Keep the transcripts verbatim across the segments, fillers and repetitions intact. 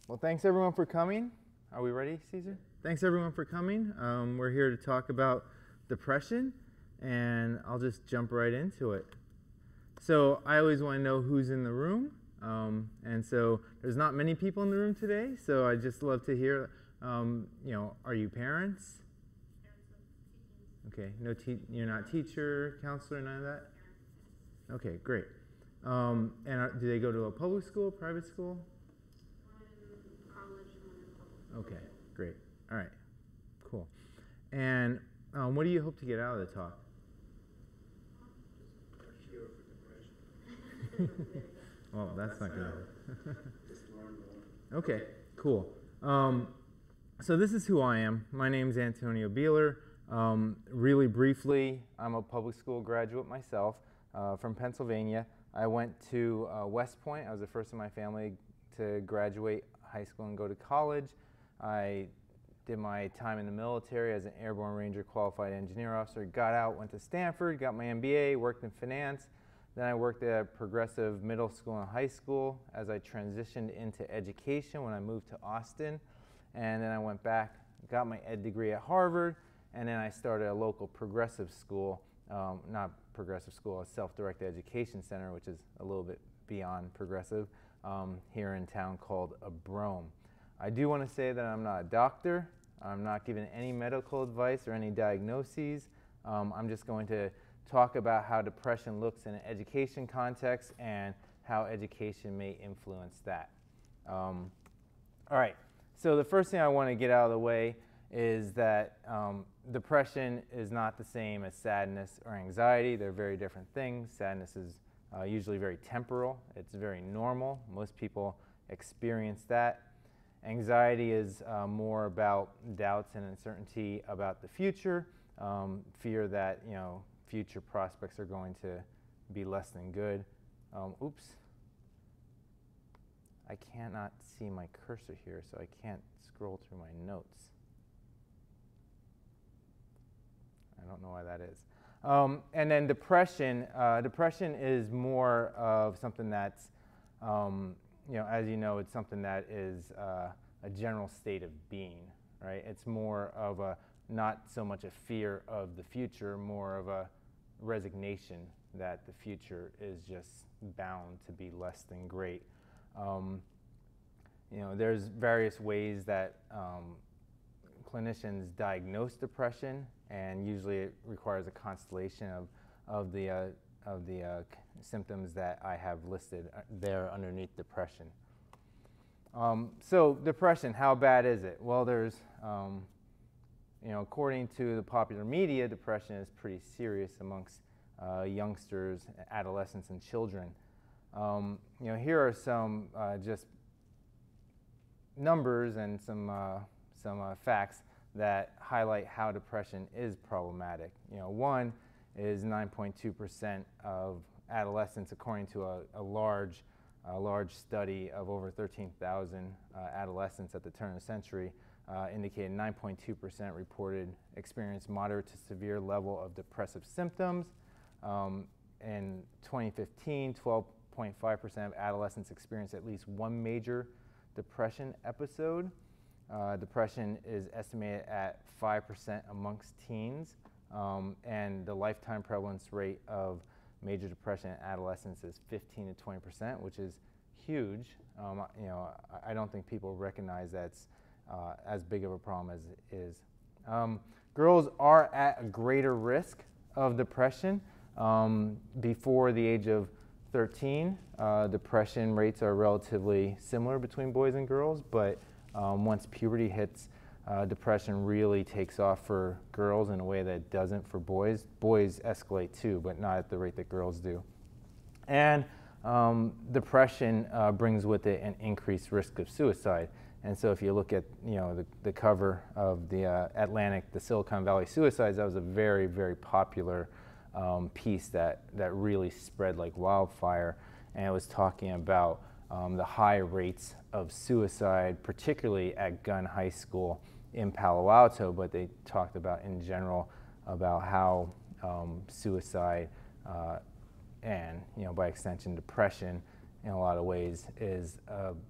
Well, thanks everyone for coming. Are we ready, Caesar? Thanks everyone for coming. Um, we're here to talk about depression, and I'll just jump right into it. So I always want to know who's in the room, um, and so there's not many people in the room today, so I'd just love to hear, um, you know, are you parents? Okay, no, te you're not teacher, counselor, none of that? Okay, great. Um, and are, do they go to a public school, private school? Okay, great. All right, cool. And um, what do you hope to get out of the talk? A cure for depression. Well, that's, that's not good. Just learn more. Okay, cool. Um, so this is who I am. My name is Antonio Buehler. Um, really briefly, I'm a public school graduate myself uh, from Pennsylvania. I went to uh, West Point. I was the first in my family to graduate high school and go to college. I did my time in the military as an Airborne Ranger qualified engineer officer, got out, went to Stanford, got my M B A, worked in finance. Then I worked at Progressive Middle School and High School as I transitioned into education when I moved to Austin. And then I went back, got my ed degree at Harvard, and then I started a local progressive school, um, not progressive school, a self-directed education center, which is a little bit beyond progressive, um, here in town called Abrome. I do want to say that I'm not a doctor. I'm not giving any medical advice or any diagnoses. Um, I'm just going to talk about how depression looks in an education context and how education may influence that. Um, all right, so the first thing I want to get out of the way is that um, depression is not the same as sadness or anxiety. They're very different things. Sadness is uh, usually very temporal. It's very normal. Most people experience that. Anxiety is uh, more about doubts and uncertainty about the future, um, fear that, you know, future prospects are going to be less than good. Um, oops. I cannot see my cursor here, so I can't scroll through my notes. I don't know why that is. Um, and then depression. Uh, depression is more of something that's, um, you know, as you know, it's something that is uh, a general state of being, right? It's more of a, not so much a fear of the future, more of a resignation that the future is just bound to be less than great. Um, you know, there's various ways that um, clinicians diagnose depression, and usually it requires a constellation of, of the, uh, of the uh, symptoms that I have listed there underneath depression. Um, so depression, how bad is it? Well, there's, um, you know, according to the popular media, depression is pretty serious amongst uh, youngsters, adolescents, and children. Um, you know, here are some uh, just numbers and some, uh, some uh, facts that highlight how depression is problematic. You know, one is nine point two percent of adolescents, according to a, a large, a large study of over thirteen thousand uh, adolescents at the turn of the century, uh, indicated nine point two percent reported experienced moderate to severe level of depressive symptoms. Um, in twenty fifteen, twelve point five percent of adolescents experienced at least one major depression episode. Uh, depression is estimated at five percent amongst teens, um, and the lifetime prevalence rate of major depression in adolescents is fifteen to twenty percent, which is huge. Um, you know, I, I don't think people recognize that's uh, as big of a problem as it is. Um, girls are at a greater risk of depression um, before the age of thirteen. Uh, depression rates are relatively similar between boys and girls, but um, once puberty hits, uh, depression really takes off for girls in a way that it doesn't for boys. Boys escalate too, but not at the rate that girls do. And um, depression uh, brings with it an increased risk of suicide. And so if you look at, you know, the, the cover of the uh, Atlantic, the Silicon Valley suicides, that was a very, very popular um, piece that, that really spread like wildfire. And it was talking about um, the high rates of suicide, particularly at Gunn High School in Palo Alto, but they talked about in general about how um, suicide uh, and, you know, by extension depression in a lot of ways is a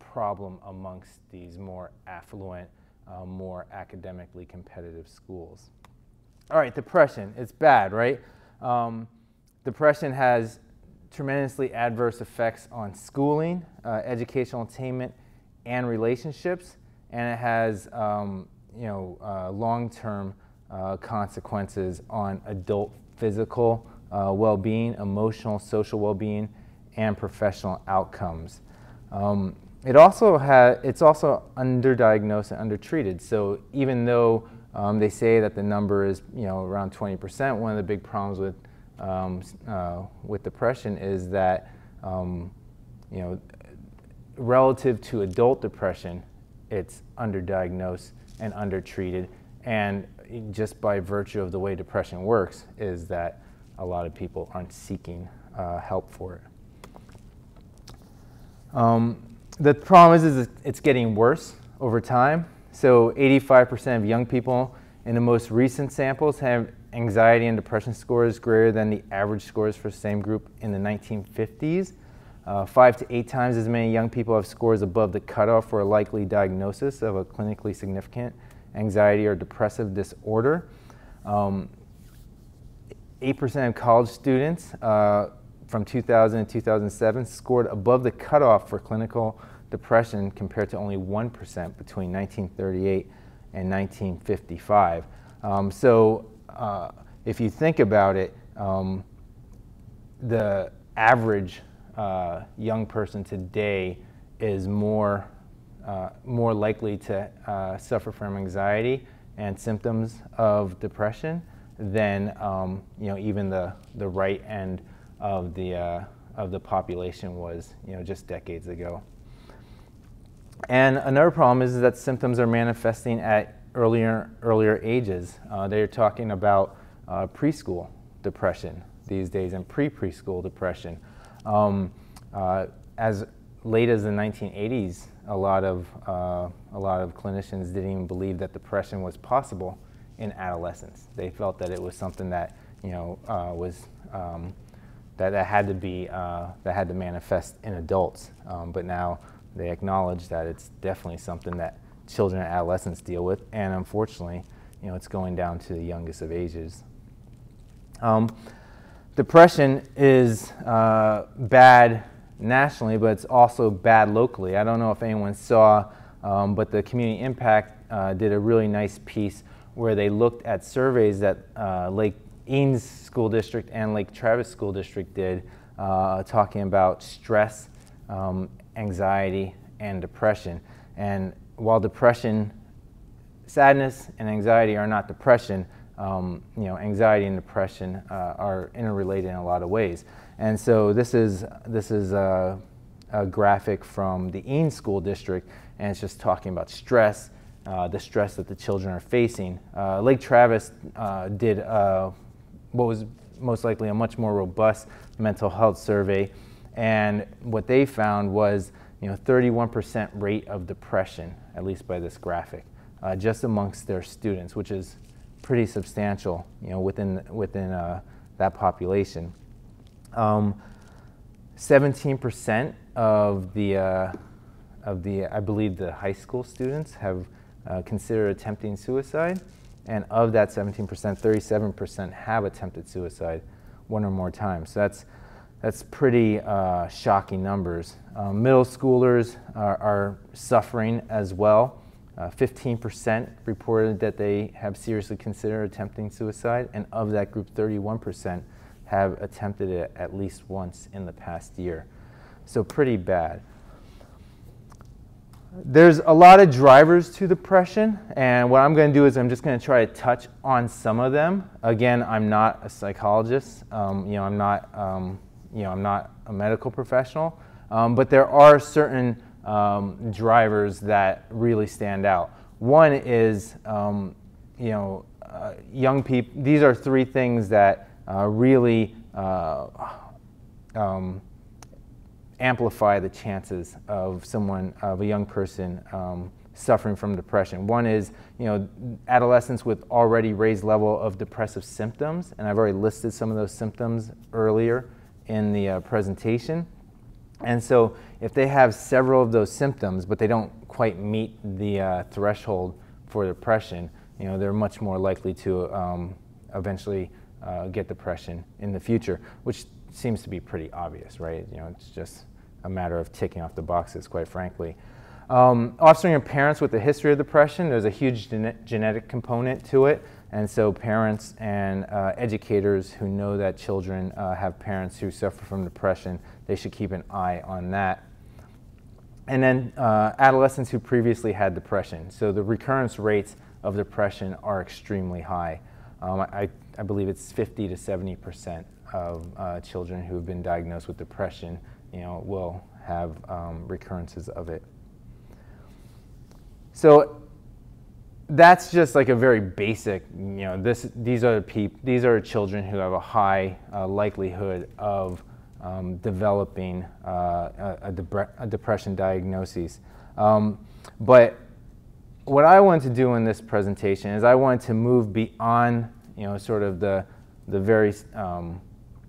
problem amongst these more affluent, uh, more academically competitive schools. All right, depression, it's bad, right? Um, depression has tremendously adverse effects on schooling, uh, educational attainment, and relationships, and it has um, you know, uh, long-term uh, consequences on adult physical uh, well-being, emotional, social well-being, and professional outcomes. Um, it also has, it's also underdiagnosed and undertreated. So even though um, they say that the number is, you know, around twenty percent, one of the big problems with um, uh, with depression is that, um, you know, relative to adult depression, it's underdiagnosed and undertreated. And just by virtue of the way depression works, is that a lot of people aren't seeking uh, help for it. Um, the problem is, is it's getting worse over time. So eighty-five percent of young people in the most recent samples have anxiety and depression scores greater than the average scores for the same group in the nineteen fifties. Uh, five to eight times as many young people have scores above the cutoff for a likely diagnosis of a clinically significant anxiety or depressive disorder. Um, eight percent of college students uh, from two thousand and two thousand seven scored above the cutoff for clinical depression compared to only one percent between nineteen thirty-eight and nineteen fifty-five. Um, so uh, if you think about it, um, the average uh, young person today is more, uh, more likely to uh, suffer from anxiety and symptoms of depression than um, you know, even the, the right end of the, uh, of the population was, you know, just decades ago. And another problem is that symptoms are manifesting at earlier, earlier ages. Uh, they're talking about uh, preschool depression these days and pre-preschool depression. Um, uh, as late as the nineteen eighties, a lot of, uh, a lot of clinicians didn't even believe that depression was possible in adolescence. They felt that it was something that, you know, uh, was, um, that, that had to be, uh, that had to manifest in adults. Um, but now they acknowledge that it's definitely something that children and adolescents deal with, and unfortunately, you know, it's going down to the youngest of ages. Um, depression is uh, bad nationally, but it's also bad locally. I don't know if anyone saw, um, but the Community Impact uh, did a really nice piece where they looked at surveys that uh, Lake Eanes School District and Lake Travis School District did, uh, talking about stress, um, anxiety, and depression. And while depression, sadness and anxiety are not depression, um, you know, anxiety and depression uh, are interrelated in a lot of ways. And so this is, this is a, a graphic from the Eanes School District, and it's just talking about stress, uh, the stress that the children are facing. Uh, Lake Travis uh, did uh, what was most likely a much more robust mental health survey, and what they found was, you know, thirty-one percent rate of depression, at least by this graphic, uh, just amongst their students, which is pretty substantial, you know, within within uh, that population. Um, seventeen percent of the uh, of the I believe the high school students have uh, considered attempting suicide, and of that seventeen percent, thirty-seven percent have attempted suicide one or more times. So that's That's pretty uh, shocking numbers. Um, middle schoolers are, are suffering as well. fifteen percent uh, reported that they have seriously considered attempting suicide, and of that group, thirty-one percent have attempted it at least once in the past year. So pretty bad. There's a lot of drivers to depression, and what I'm going to do is I'm just going to try to touch on some of them. Again, I'm not a psychologist. Um, you know, I'm not. Um, You know, I'm not a medical professional, um, but there are certain um, drivers that really stand out. One is, um, you know, uh, young people. These are three things that uh, really uh, um, amplify the chances of someone, of a young person, um, suffering from depression. One is, you know, adolescents with already raised level of depressive symptoms, and I've already listed some of those symptoms earlier in the uh, presentation. And so if they have several of those symptoms, but they don't quite meet the uh, threshold for depression, you know, they're much more likely to um, eventually uh, get depression in the future, which seems to be pretty obvious, right? You know, it's just a matter of ticking off the boxes, quite frankly. Um, offspring of parents with a history of depression, there's a huge gene genetic component to it, and so parents and uh, educators who know that children uh, have parents who suffer from depression, they should keep an eye on that. And then uh, adolescents who previously had depression. So the recurrence rates of depression are extremely high. Um, I, I believe it's fifty to seventy percent of uh, children who have been diagnosed with depression, you know, will have um, recurrences of it. So that's just like a very basic, you know, this, these are peop these are children who have a high uh, likelihood of um, developing uh, a, a, depre a depression diagnosis. Um, but what I wanted to do in this presentation is I wanted to move beyond, you know, sort of the, the very, um,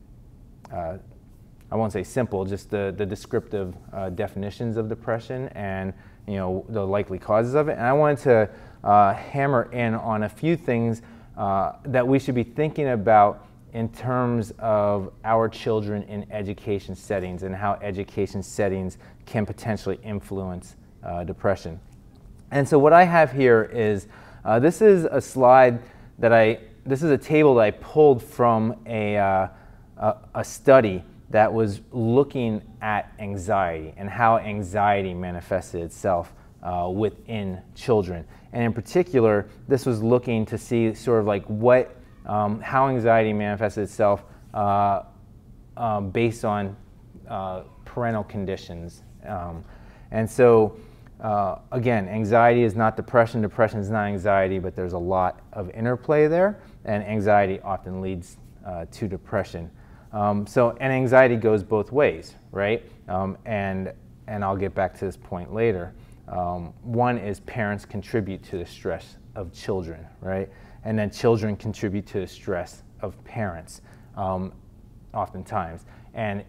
uh, I won't say simple, just the, the descriptive uh, definitions of depression and, you know, the likely causes of it. And I wanted to uh, hammer in on a few things uh, that we should be thinking about in terms of our children in education settings and how education settings can potentially influence uh, depression. And so what I have here is, uh, this is a slide that I, this is a table that I pulled from a, uh, a, a study that was looking at anxiety and how anxiety manifested itself uh, within children. And in particular, this was looking to see sort of like what, um, how anxiety manifested itself uh, uh, based on uh, parental conditions. Um, and so, uh, again, anxiety is not depression, depression is not anxiety, but there's a lot of interplay there, and anxiety often leads uh, to depression. Um, so, and anxiety goes both ways, right? Um, and, and I'll get back to this point later. Um, one is parents contribute to the stress of children, right? And then children contribute to the stress of parents, um, oftentimes. And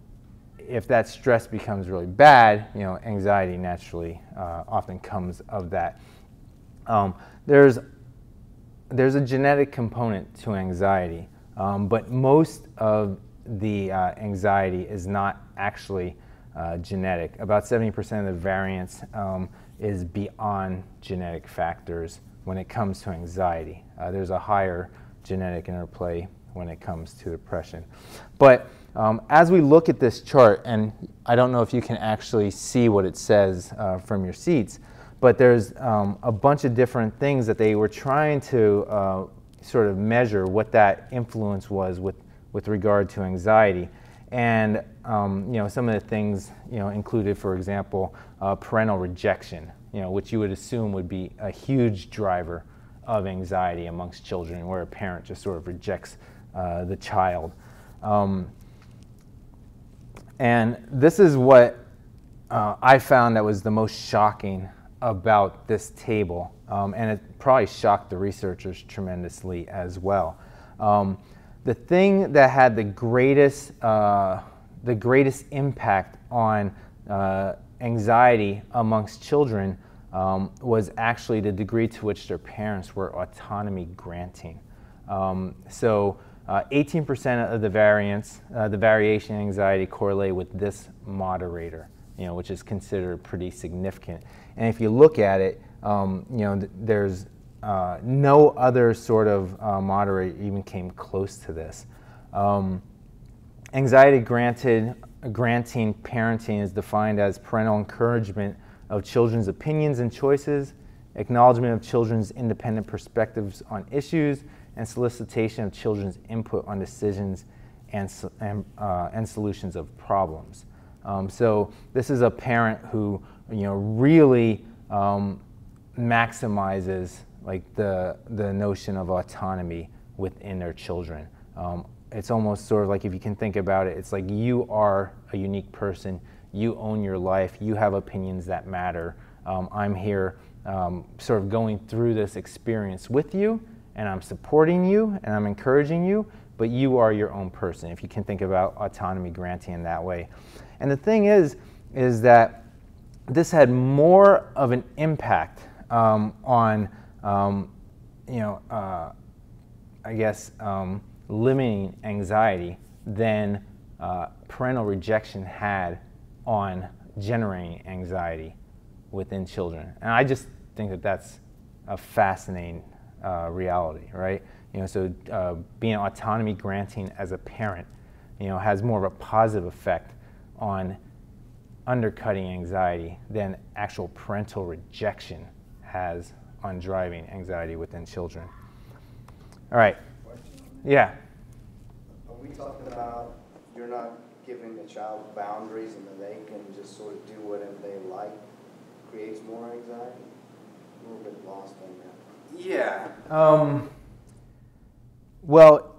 if that stress becomes really bad, you know, anxiety naturally uh, often comes of that. Um, there's, there's a genetic component to anxiety. Um, but most of the uh, anxiety is not actually uh, genetic. About seventy percent of the variance um, is beyond genetic factors when it comes to anxiety. Uh, there's a higher genetic interplay when it comes to depression. But um, as we look at this chart, and I don't know if you can actually see what it says uh, from your seats, but there's um, a bunch of different things that they were trying to uh, sort of measure what that influence was with, with regard to anxiety. And um, you know, some of the things, you know, included, for example, uh, parental rejection, you know, which you would assume would be a huge driver of anxiety amongst children, where a parent just sort of rejects uh, the child. Um, and this is what uh, I found that was the most shocking about this table. Um, and it probably shocked the researchers tremendously as well. Um, the thing that had the greatest, uh, the greatest impact on uh, anxiety amongst children um, was actually the degree to which their parents were autonomy granting. Um, so eighteen percent uh, of the variance, uh, the variation in anxiety correlate with this moderator, you know, which is considered pretty significant. And if you look at it, Um, you know, th there's uh, no other sort of uh, moderator even came close to this. Um, anxiety granted, granting parenting is defined as parental encouragement of children's opinions and choices, acknowledgement of children's independent perspectives on issues, and solicitation of children's input on decisions and, and, uh, and solutions of problems. Um, so this is a parent who, you know, really um, maximizes like the, the notion of autonomy within their children. Um, it's almost sort of like, if you can think about it, it's like you are a unique person, you own your life, you have opinions that matter. Um, I'm here um, sort of going through this experience with you, and I'm supporting you, and I'm encouraging you, but you are your own person, if you can think about autonomy granting in that way. And the thing is, is that this had more of an impact um, on, um, you know, uh, I guess, um, limiting anxiety than uh, parental rejection had on generating anxiety within children. And I just think that that's a fascinating uh, reality, right? You know, so uh, being autonomy granting as a parent, you know, has more of a positive effect on undercutting anxiety than actual parental rejection has on driving anxiety within children. All right. Yeah. Are we talking about you're not giving the child boundaries and that they can just sort of do whatever they like, creates more anxiety? A little bit lost on that. Yeah. Um, well,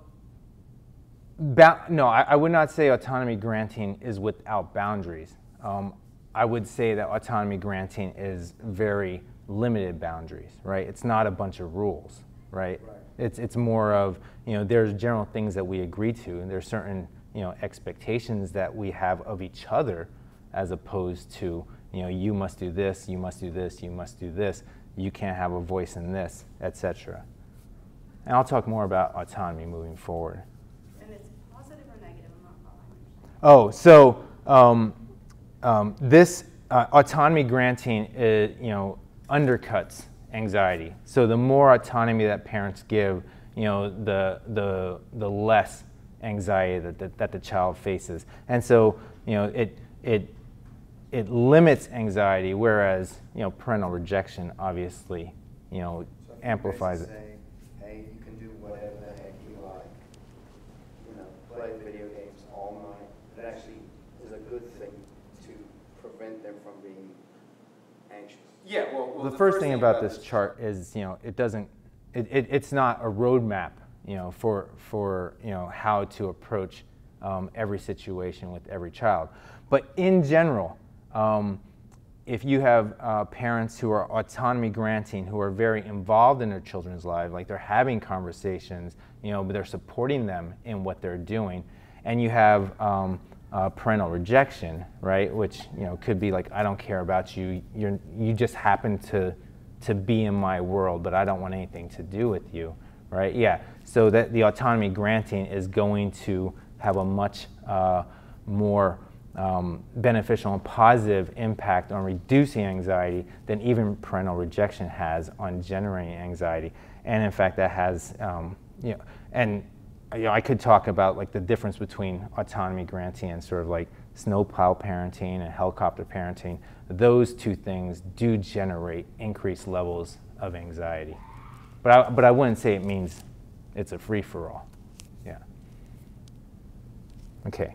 no, I, I would not say autonomy granting is without boundaries. Um, I would say that autonomy granting is very limited boundaries, right? It's not a bunch of rules, right? Right. It's, it's more of, you know, there's general things that we agree to, and there's certain, you know, expectations that we have of each other, as opposed to, you know, you must do this, you must do this, you must do this, you can't have a voice in this, et cetera. And I'll talk more about autonomy moving forward. And it's positive or negative? I'm not following. Oh, so um, um, this uh, autonomy granting, is, you know, undercuts anxiety. So the more autonomy that parents give, you know, the the the less anxiety that, that that the child faces. And so, you know, it it it limits anxiety, whereas, you know, parental rejection obviously, you know, So if you amplifies it. basically say, hey, you can do whatever the heck you like, you know, play video games all night. It actually is a good thing to prevent them from being anxious. Yeah, well, well the, the first, first thing about this chart is, you know, it doesn't, it, it, it's not a roadmap, you know, for, for, you know, how to approach um, every situation with every child. But in general, um, if you have uh, parents who are autonomy granting, who are very involved in their children's lives, like they're having conversations, you know, but they're supporting them in what they're doing, and you have um, Uh, parental rejection, right? Which, you know, could be like, I don't care about you. You're, you just happen to to be in my world, but I don't want anything to do with you, right? Yeah. So that the autonomy granting is going to have a much uh, more um, beneficial and positive impact on reducing anxiety than even parental rejection has on generating anxiety. And in fact, that has, um, you know, and you know, I could talk about like the difference between autonomy granting and sort of like snowplow parenting and helicopter parenting. Those two things do generate increased levels of anxiety. But I, but I wouldn't say it means it's a free-for-all. Yeah. Okay.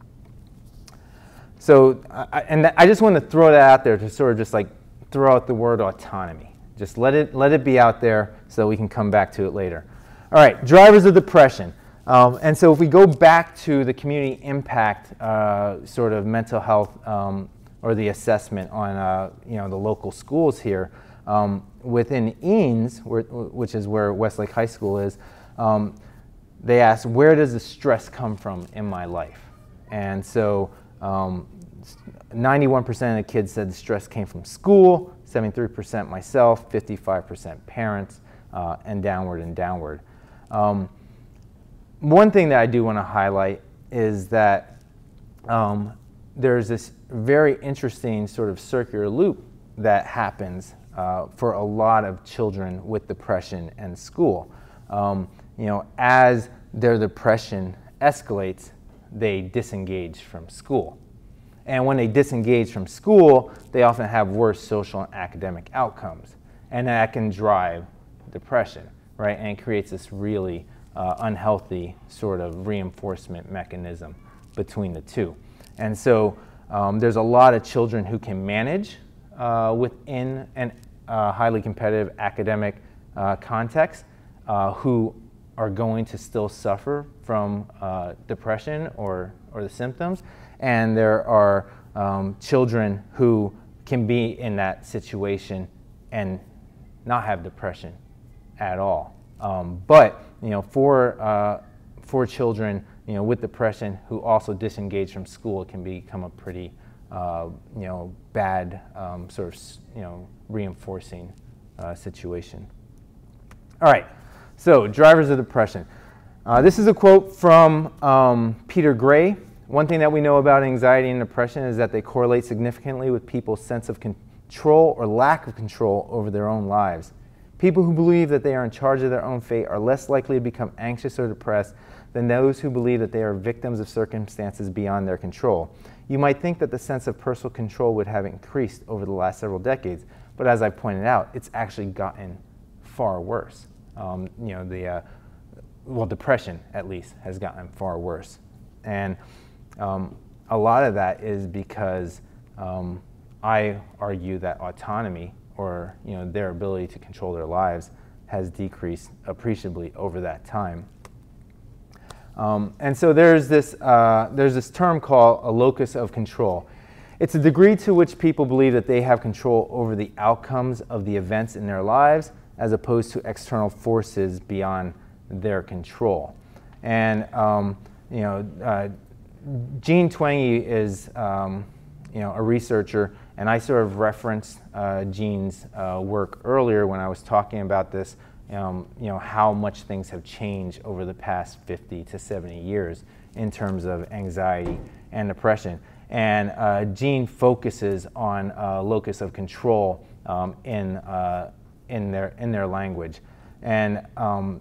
So, I, and I just want to throw that out there to sort of just like throw out the word autonomy. Just let it, let it be out there so we can come back to it later. All right, drivers of depression. Um, and so if we go back to the community impact uh, sort of mental health um, or the assessment on uh, you know, the local schools here, um, within Eanes, where, which is where Westlake High School is, um, they asked, where does the stress come from in my life? And so um, ninety-one percent of the kids said the stress came from school, seventy-three percent myself, fifty-five percent parents, uh, and downward and downward. Um, One thing that I do want to highlight is that um, there's this very interesting sort of circular loop that happens uh, for a lot of children with depression and school. Um, you know, as their depression escalates, they disengage from school. And when they disengage from school, they often have worse social and academic outcomes. And that can drive depression, right? And it creates this really Uh, unhealthy sort of reinforcement mechanism between the two. And so um, there's a lot of children who can manage uh, within a uh, highly competitive academic uh, context uh, who are going to still suffer from uh, depression or, or the symptoms. And there are um, children who can be in that situation and not have depression at all. Um, but you know, for uh, for children you know, with depression who also disengage from school, it can become a pretty, uh, you know, bad um, sort of, you know, reinforcing uh, situation. All right, so drivers of depression. Uh, this is a quote from um, Peter Gray. One thing that we know about anxiety and depression is that they correlate significantly with people's sense of control or lack of control over their own lives. People who believe that they are in charge of their own fate are less likely to become anxious or depressed than those who believe that they are victims of circumstances beyond their control. You might think that the sense of personal control would have increased over the last several decades, but as I pointed out, it's actually gotten far worse. Um, you know, the, uh, well, depression, at least, has gotten far worse. And um, a lot of that is because um, I argue that autonomy, or you know, their ability to control their lives, has decreased appreciably over that time. Um, and so there's this, uh, there's this term called a locus of control. It's a degree to which people believe that they have control over the outcomes of the events in their lives as opposed to external forces beyond their control. And um, you know, uh, Jean Twenge is um, you know, a researcher, and I sort of referenced uh, Jean's uh, work earlier when I was talking about this, um, you know, how much things have changed over the past fifty to seventy years in terms of anxiety and depression. And uh, Jean focuses on uh, locus of control um, in, uh, in, their, in their language. And um,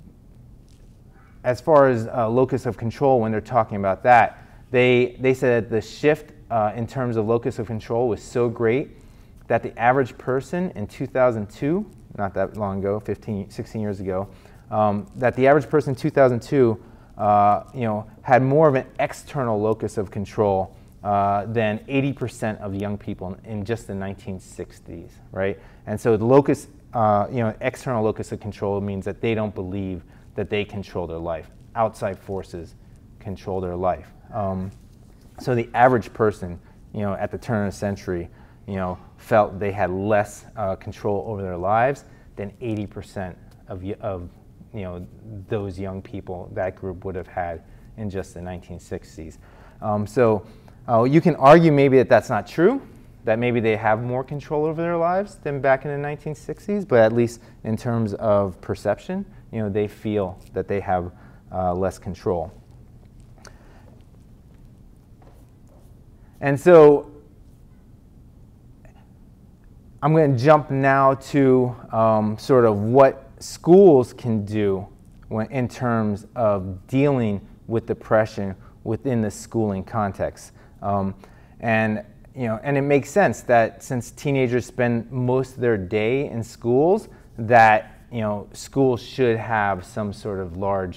as far as uh, locus of control, when they're talking about that, they, they said that the shift uh, in terms of locus of control was so great that the average person in two thousand two, not that long ago, fifteen, sixteen years ago, um, that the average person in two thousand two uh, you know, had more of an external locus of control uh, than eighty percent of young people in, in just the nineteen sixties, right? And so the locus, uh, you know, external locus of control means that they don't believe that they control their life. Outside forces control their life. Um, so the average person, you know, at the turn of the century, you know, felt they had less uh, control over their lives than eighty percent of, of, you know, those young people, that group would have had in just the nineteen sixties. Um, so uh, you can argue maybe that that's not true, that maybe they have more control over their lives than back in the nineteen sixties, but at least in terms of perception, you know, they feel that they have uh, less control. And so I'm going to jump now to um, sort of what schools can do when, in terms of dealing with depression within the schooling context. Um, and, you know, and it makes sense that since teenagers spend most of their day in schools, that, you know, schools should have some sort of large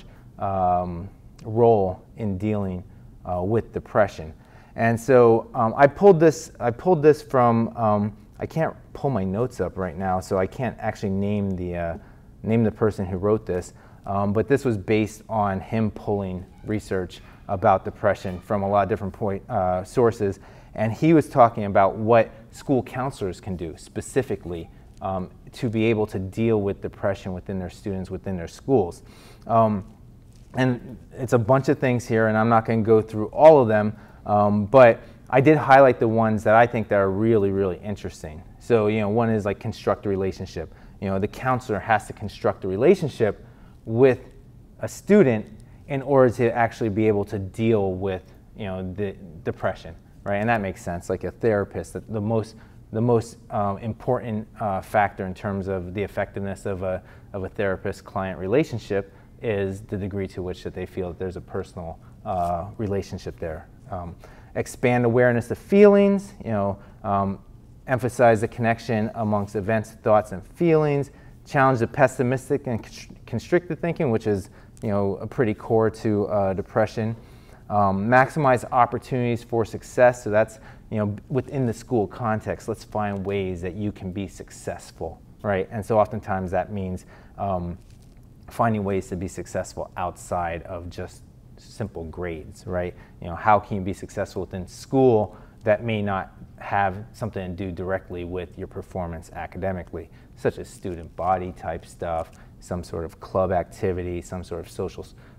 um, role in dealing uh, with depression. And so um, I pulled this. I pulled this from. Um, I can't pull my notes up right now, so I can't actually name the uh, name the person who wrote this. Um, but this was based on him pulling research about depression from a lot of different point, uh, sources, and he was talking about what school counselors can do specifically um, to be able to deal with depression within their students within their schools. Um, and it's a bunch of things here, and I'm not going to go through all of them. Um, but I did highlight the ones that I think that are really, really interesting. So, you know, one is like construct a relationship. You know, the counselor has to construct a relationship with a student in order to actually be able to deal with, you know, the depression, right? And that makes sense. Like a therapist, the, the most, the most um, important uh, factor in terms of the effectiveness of a, of a therapist-client relationship is the degree to which that they feel that there's a personal uh, relationship there. Um, expand awareness of feelings, you know, um, emphasize the connection amongst events, thoughts, and feelings, challenge the pessimistic and constricted thinking, which is, you know, a pretty core to uh, depression, um, maximize opportunities for success. So that's, you know, within the school context, let's find ways that you can be successful, right? And so oftentimes that means um, finding ways to be successful outside of just simple grades, right? You know, how can you be successful within school that may not have something to do directly with your performance academically, such as student body type stuff, some sort of club activity, some sort of social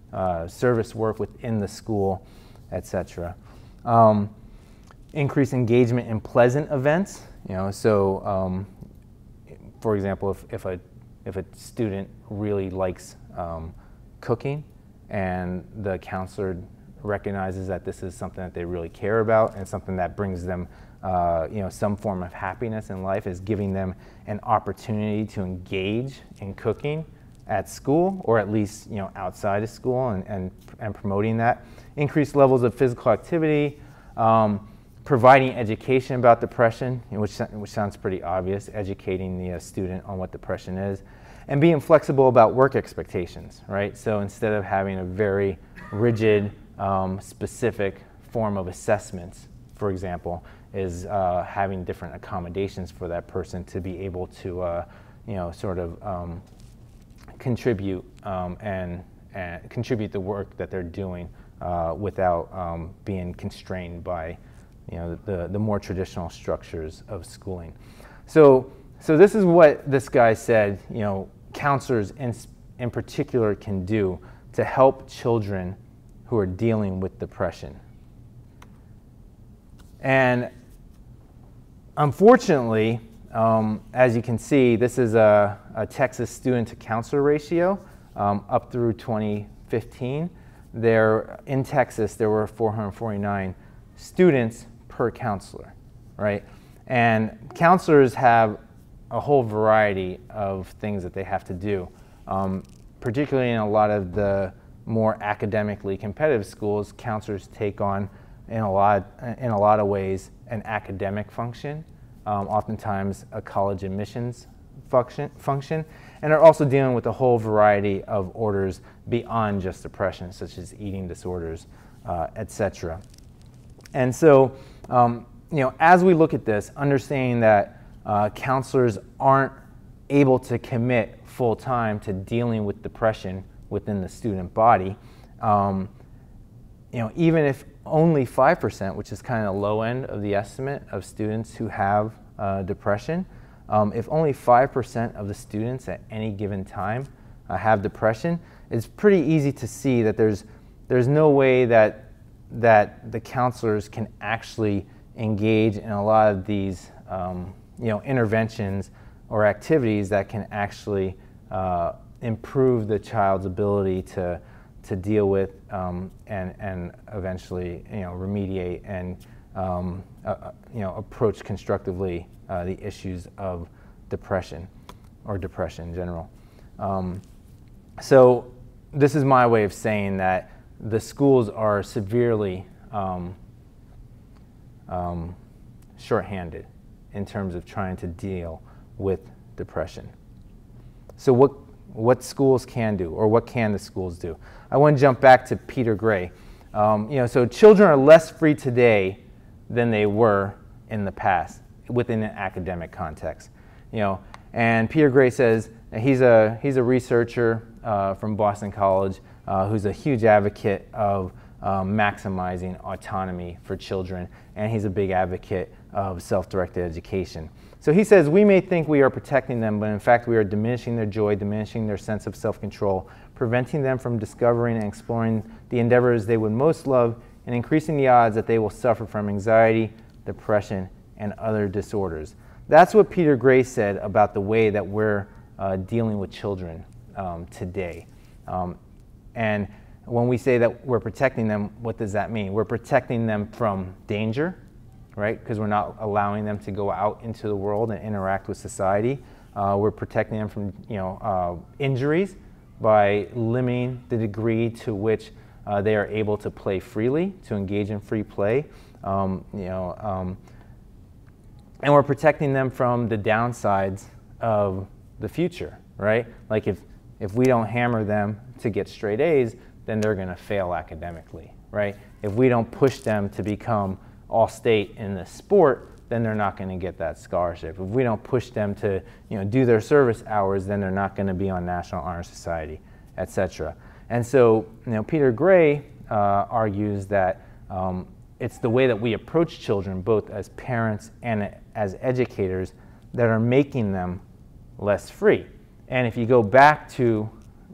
uh, service work within the school, et cetera. Um, increase engagement in pleasant events. You know, so um, for example, if, if a if a student really likes um, cooking, and the counselor recognizes that this is something that they really care about and something that brings them, uh, you know, some form of happiness in life, is giving them an opportunity to engage in cooking at school, or at least, you know, outside of school, and, and, and promoting that. Increased levels of physical activity, um, providing education about depression, which, which sounds pretty obvious, educating the uh, student on what depression is, and being flexible about work expectations, right? So instead of having a very rigid, um, specific form of assessments, for example, is uh, having different accommodations for that person to be able to, uh, you know, sort of um, contribute um, and, and contribute the work that they're doing uh, without um, being constrained by, you know, the, the more traditional structures of schooling. So, so this is what this guy said, you know, counselors in, in particular can do to help children who are dealing with depression. And unfortunately, um, as you can see, this is a, a Texas student to counselor ratio um, up through twenty fifteen. There, in Texas, there were four hundred forty-nine students per counselor, right? And counselors have a whole variety of things that they have to do, um, particularly in a lot of the more academically competitive schools. Counselors take on, in a lot, in a lot of ways, an academic function, um, oftentimes a college admissions function, function, and are also dealing with a whole variety of orders beyond just depression, such as eating disorders, uh, et cetera. And so, um, you know, as we look at this, understanding that Uh, counselors aren't able to commit full time to dealing with depression within the student body. Um, you know, even if only five percent, which is kind of the low end of the estimate of students who have uh, depression, um, if only five percent of the students at any given time uh, have depression, it's pretty easy to see that there's there's no way that that the counselors can actually engage in a lot of these um, you know, interventions or activities that can actually uh, improve the child's ability to to deal with um, and and eventually, you know, remediate and um, uh, you know, approach constructively uh, the issues of depression or depression in general. Um, so this is my way of saying that the schools are severely um, um, shorthanded in terms of trying to deal with depression. So what, what schools can do, or what can the schools do? I want to jump back to Peter Gray. Um, you know, so children are less free today than they were in the past within an academic context. You know, and Peter Gray says, he's a, he's a researcher uh, from Boston College uh, who's a huge advocate of um, maximizing autonomy for children, and he's a big advocate of self-directed education. So he says, we may think we are protecting them, but in fact we are diminishing their joy, diminishing their sense of self-control, preventing them from discovering and exploring the endeavors they would most love, and increasing the odds that they will suffer from anxiety, depression, and other disorders. That's what Peter Gray said about the way that we're uh, dealing with children um, today. Um, and when we say that we're protecting them, what does that mean? We're protecting them from danger, right? Because we're not allowing them to go out into the world and interact with society. Uh, we're protecting them from, you know, uh, injuries by limiting the degree to which uh, they are able to play freely, to engage in free play. Um, you know, um, and we're protecting them from the downsides of the future, right? Like if, if we don't hammer them to get straight A's, then they're going to fail academically, right? If we don't push them to become all-state in the sport, then they're not going to get that scholarship. If we don't push them to, you know, do their service hours, then they're not going to be on National Honor Society, et cetera. And so, you know, Peter Gray uh, argues that um, it's the way that we approach children, both as parents and as educators, that are making them less free. And if you go back to,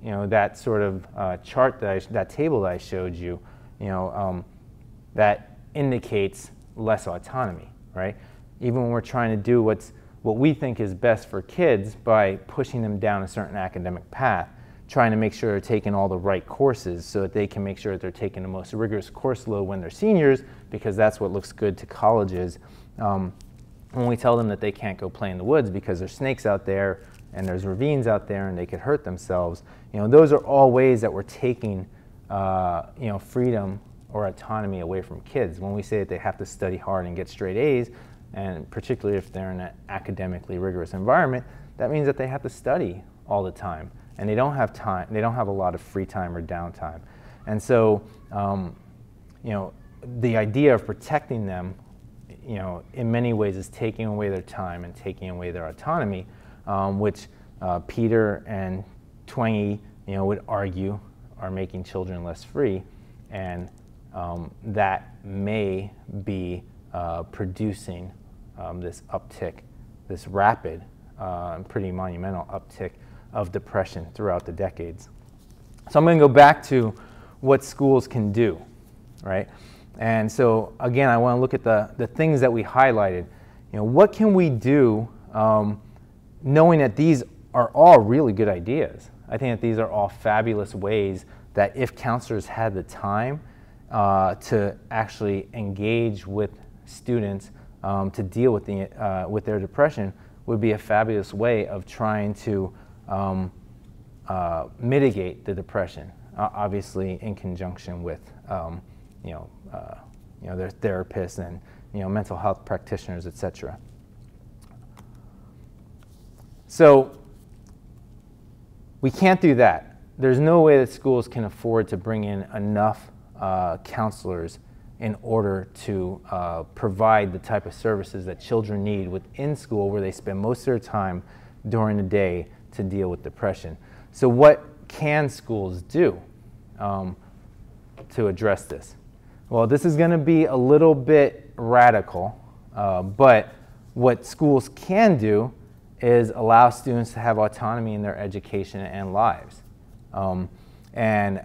you know, that sort of uh, chart, that, I, that table that I showed you, you know, um, that indicates less autonomy, right? Even when we're trying to do what's, what we think is best for kids by pushing them down a certain academic path, trying to make sure they're taking all the right courses so that they can make sure that they're taking the most rigorous course load when they're seniors, because that's what looks good to colleges. Um, when we tell them that they can't go play in the woods because there's snakes out there and there's ravines out there and they could hurt themselves, you know, those are all ways that we're taking, uh, you know, freedom or autonomy away from kids. When we say that they have to study hard and get straight A's, and particularly if they're in an academically rigorous environment, that means that they have to study all the time, and they don't have time, they don't have a lot of free time or downtime. And so, um, you know, the idea of protecting them, you know, in many ways is taking away their time and taking away their autonomy, um, which uh, Peter and Twenge, you know, would argue are making children less free, and um, that may be uh, producing um, this uptick, this rapid uh, and pretty monumental uptick of depression throughout the decades. So I'm going to go back to what schools can do, right? And so again, I want to look at the, the things that we highlighted. You know, what can we do um, knowing that these are all really good ideas? I think that these are all fabulous ways that if counselors had the time uh, to actually engage with students um, to deal with, the, uh, with their depression, would be a fabulous way of trying to um, uh, mitigate the depression, uh, obviously in conjunction with um, you know, uh, you know, their therapists and, you know, mental health practitioners, et cetera. So we can't do that. There's no way that schools can afford to bring in enough uh, counselors in order to uh, provide the type of services that children need within school, where they spend most of their time during the day to deal with depression. So what can schools do um, to address this? Well, this is going to be a little bit radical, uh, but what schools can do is allow students to have autonomy in their education and lives. Um, and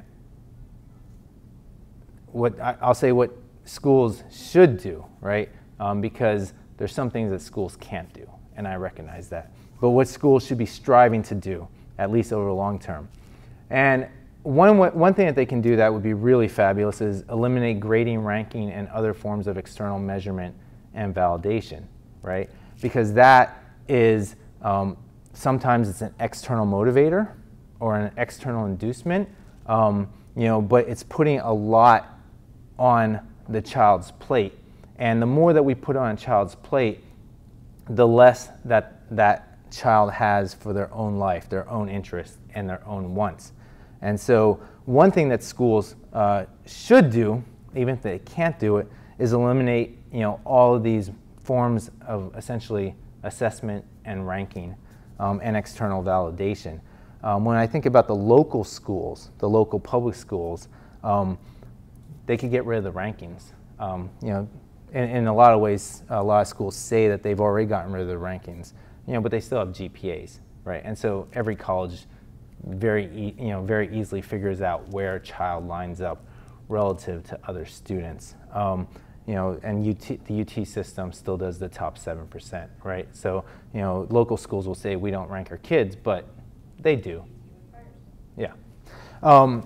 what I, I'll say what schools should do, right? Um, because there's some things that schools can't do, and I recognize that. But what schools should be striving to do, at least over the long term. And One, one thing that they can do that would be really fabulous is eliminate grading, ranking, and other forms of external measurement and validation, right? Because that is, um, sometimes it's an external motivator or an external inducement, um, you know, but it's putting a lot on the child's plate. And the more that we put on a child's plate, the less that that child has for their own life, their own interests, and their own wants. And so one thing that schools uh, should do, even if they can't do it, is eliminate, you know, all of these forms of essentially assessment and ranking um, and external validation. Um, when I think about the local schools, the local public schools, um, they could get rid of the rankings. Um, you know, in, in a lot of ways, a lot of schools say that they've already gotten rid of the rankings, you know, but they still have G P As, right? And so every college very, e you know, very easily figures out where a child lines up relative to other students. Um, you know, and U T, the U T system still does the top seven percent, right? So, you know, local schools will say we don't rank our kids, but they do. Yeah. Um,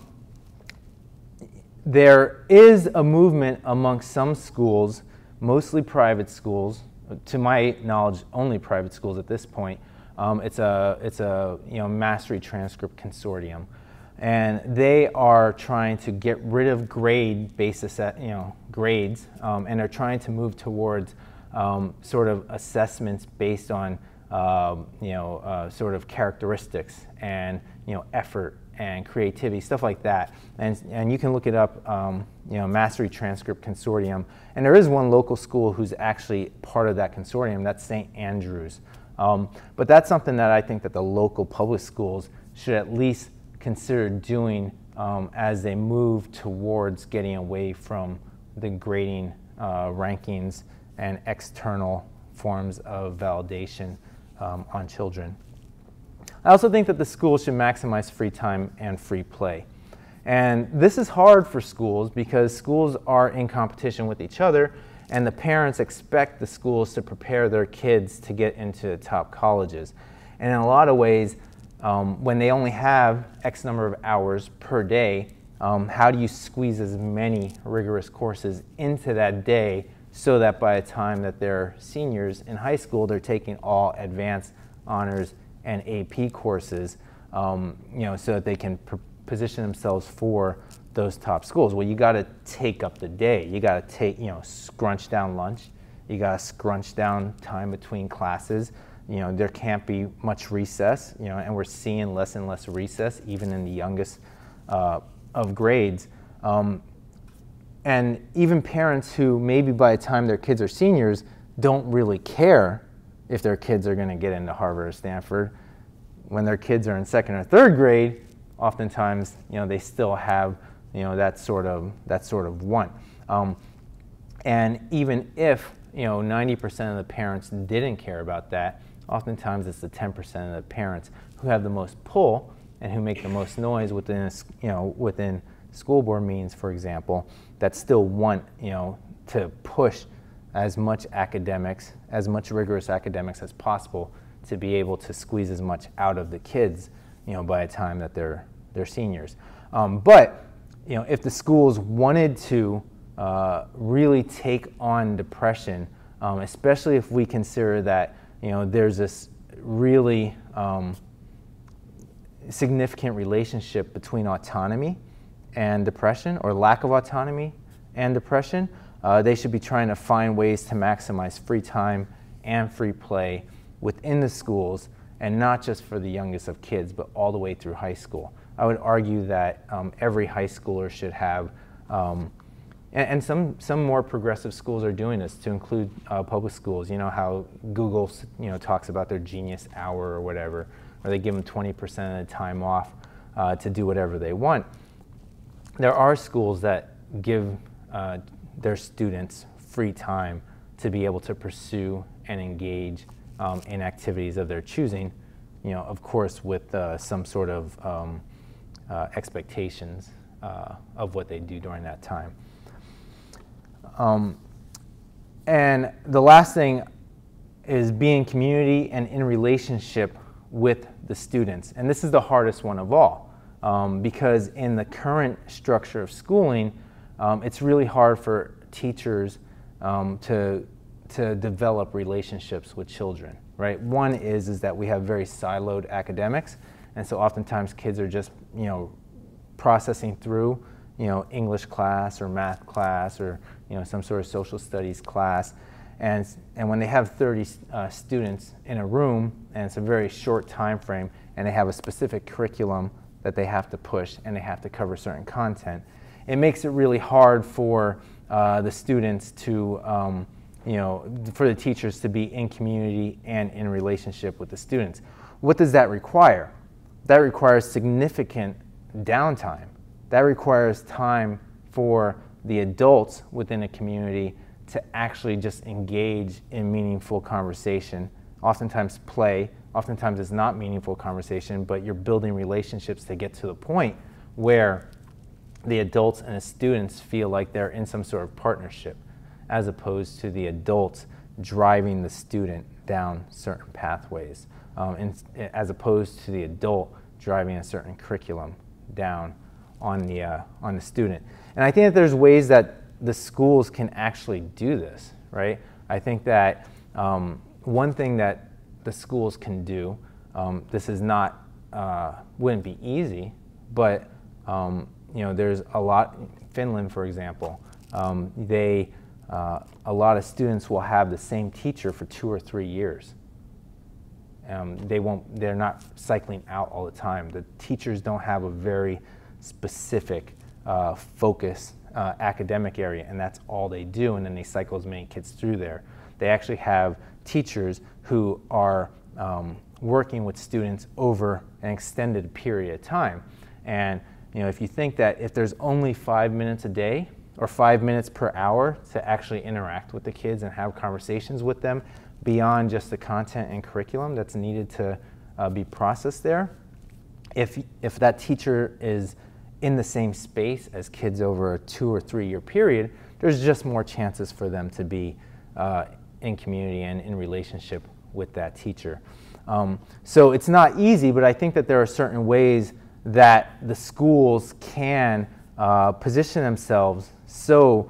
there is a movement amongst some schools, mostly private schools, to my knowledge, only private schools at this point. Um, it's a, it's a you know, mastery transcript consortium, and they are trying to get rid of grade-based asset, you know, grades, um, and they're trying to move towards um, sort of assessments based on uh, you know, uh, sort of characteristics and, you know, effort and creativity, stuff like that. And, and you can look it up, um, you know, Mastery Transcript Consortium. And there is one local school who's actually part of that consortium. That's Saint Andrews. Um, but that's something that I think that the local public schools should at least consider doing um, as they move towards getting away from the grading uh, rankings and external forms of validation um, on children. I also think that the schools should maximize free time and free play. And this is hard for schools because schools are in competition with each other, and the parents expect the schools to prepare their kids to get into top colleges. And in a lot of ways, um, when they only have X number of hours per day, um, how do you squeeze as many rigorous courses into that day so that by the time that they're seniors in high school, they're taking all advanced honors and A P courses, um, you know, so that they can pr position themselves for those top schools? Well, you got to take up the day. You got to take, you know, scrunch down lunch. You got to scrunch down time between classes. You know, there can't be much recess, you know, and we're seeing less and less recess even in the youngest uh, of grades. Um, and even parents who maybe by the time their kids are seniors don't really care if their kids are going to get into Harvard or Stanford, when their kids are in second or third grade, oftentimes, you know, they still have, you know, that sort of that sort of want. Um, and even if, you know, ninety percent of the parents didn't care about that, oftentimes it's the ten percent of the parents who have the most pull and who make the most noise within, a, you know, within school board meetings, for example, that still want, you know, to push as much academics, as much rigorous academics as possible to be able to squeeze as much out of the kids, you know, by the time that they're they're seniors. Um, but, you know, if the schools wanted to uh, really take on depression, um, especially if we consider that, you know, there's this really um, significant relationship between autonomy and depression, or lack of autonomy and depression, uh, they should be trying to find ways to maximize free time and free play within the schools, and not just for the youngest of kids, but all the way through high school. I would argue that um, every high schooler should have, um, and, and some, some more progressive schools are doing this, to include uh, public schools. You know how Google, you know, talks about their genius hour or whatever, or they give them twenty percent of the time off uh, to do whatever they want. There are schools that give uh, their students free time to be able to pursue and engage um, in activities of their choosing, you know, of course, with uh, some sort of um, uh, expectations uh, of what they do during that time. Um, and the last thing is being community and in relationship with the students. And this is the hardest one of all, um, because in the current structure of schooling, um, it's really hard for teachers um, to, to develop relationships with children, right? One is, is that we have very siloed academics, and so oftentimes kids are just, you know, processing through, you know, English class or math class or, you know, some sort of social studies class. And, and when they have thirty uh, students in a room, and it's a very short time frame, and they have a specific curriculum that they have to push, and they have to cover certain content, it makes it really hard for uh, the students to, um, you know, for the teachers to be in community and in relationship with the students. What does that require? That requires significant downtime. That requires time for the adults within a community to actually just engage in meaningful conversation. Oftentimes play, oftentimes it's not meaningful conversation, but you're building relationships to get to the point where the adults and the students feel like they're in some sort of partnership, as opposed to the adults driving the student down certain pathways, um, and, as opposed to the adult driving a certain curriculum down on the, uh, on the student. And I think that there's ways that the schools can actually do this, right? I think that um, one thing that the schools can do, um, this is not, uh, wouldn't be easy, but um, you know, there's a lot, Finland, for example, um, they, uh, a lot of students will have the same teacher for two or three years. Um, they won't, they're not cycling out all the time. The teachers don't have a very specific uh, focus uh, academic area, and that's all they do, and then they cycle as many kids through there. They actually have teachers who are um, working with students over an extended period of time. And you know, if you think that if there's only five minutes a day or five minutes per hour to actually interact with the kids and have conversations with them beyond just the content and curriculum that's needed to uh, be processed there. If, if that teacher is in the same space as kids over a two or three year period, there's just more chances for them to be uh, in community and in relationship with that teacher. Um, so it's not easy, but I think that there are certain ways that the schools can uh, position themselves so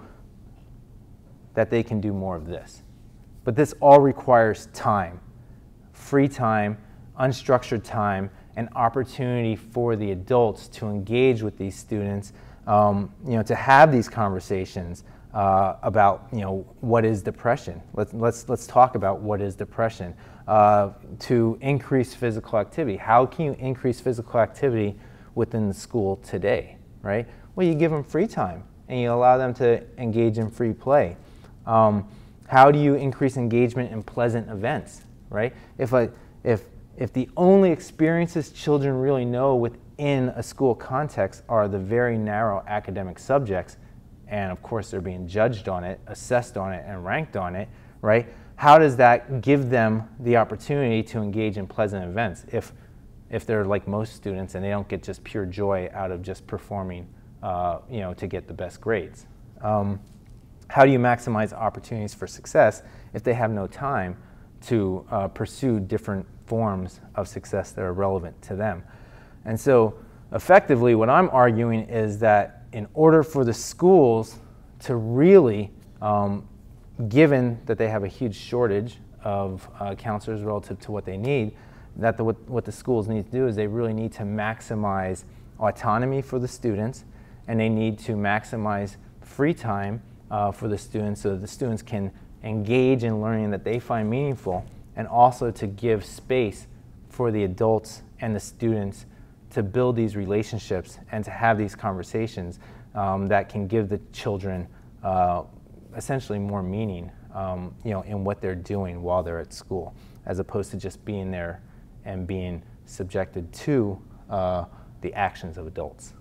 that they can do more of this. But this all requires time, free time, unstructured time, an opportunity for the adults to engage with these students, um, you know, to have these conversations uh, about, you know, what is depression. Let's, let's, let's talk about what is depression. Uh, to increase physical activity. How can you increase physical activity within the school today, right? Well, you give them free time and you allow them to engage in free play. Um, how do you increase engagement in pleasant events, right? If, a, if, if the only experiences children really know within a school context are the very narrow academic subjects, and of course they're being judged on it, assessed on it, and ranked on it, right? How does that give them the opportunity to engage in pleasant events if, if they're like most students and they don't get just pure joy out of just performing, uh, you know, to get the best grades? Um, how do you maximize opportunities for success if they have no time to uh, pursue different forms of success that are relevant to them? And so effectively what I'm arguing is that in order for the schools to really um, given that they have a huge shortage of uh, counselors relative to what they need, that the, what, what the schools need to do is they really need to maximize autonomy for the students, and they need to maximize free time uh, for the students so that the students can engage in learning that they find meaningful, and also to give space for the adults and the students to build these relationships and to have these conversations um, that can give the children uh, essentially more meaning, um, you know, in what they're doing while they're at school, as opposed to just being there and being subjected to uh, the actions of adults.